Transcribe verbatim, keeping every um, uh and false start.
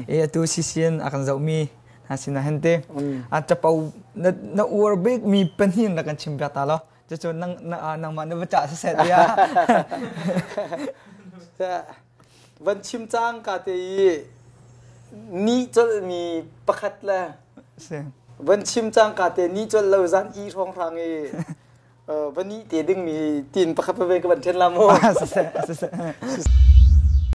eh tu sisian akan zau mi hasina hente at chapau na na urbek mi penin na kan chimpya talo cho nang nang ma na baca sa set ya วันชิมจางกาเตยนี่จดมีประคัดละวันชิมจางกาเตยนี่จดเราจันอีทองทางเอเออวันนี้เตดึงมีตีนประคัดไปเป็นกับวันเชนลาโม